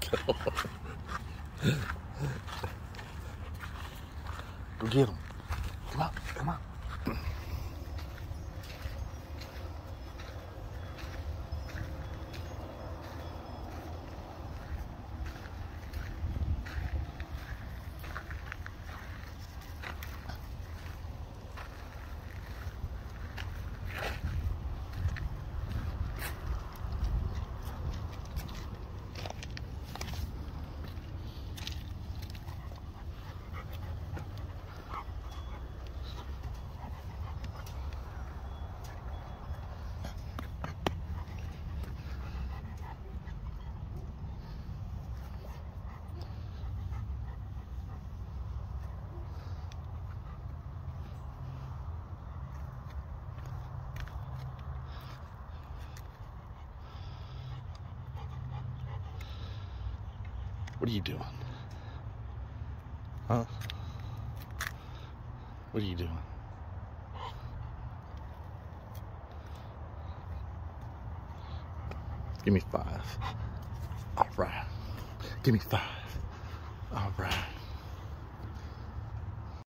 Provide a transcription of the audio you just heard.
Go get him. Come on, come on. What are you doing? Huh? What are you doing? Give me 5. All right. Give me 5. All right.